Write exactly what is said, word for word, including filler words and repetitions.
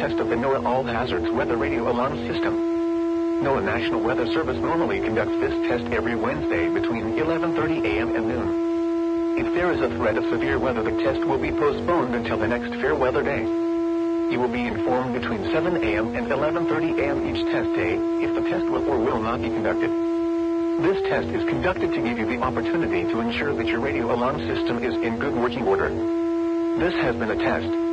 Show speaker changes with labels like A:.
A: test of the NOAA All Hazards Weather Radio Alarm System. NOAA National Weather Service normally conducts this test every Wednesday between eleven thirty a m and noon. If there is a threat of severe weather, the test will be postponed until the next fair weather day. You will be informed between seven a m and eleven thirty a m each test day if the test will or will not be conducted. This test is conducted to give you the opportunity to ensure that your radio alarm system is in good working order. This has been a test.